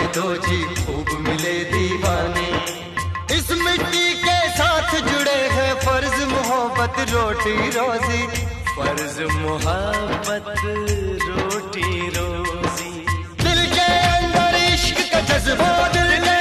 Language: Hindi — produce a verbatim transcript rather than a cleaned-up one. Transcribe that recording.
तो जी खूब मिले दीवाने। इस मिट्टी के साथ जुड़े हैं फर्ज मोहब्बत रोटी रोजी, फर्ज मोहब्बत रोटी रोजी। दिल के अंदर इश्क का जज्बा, दिल के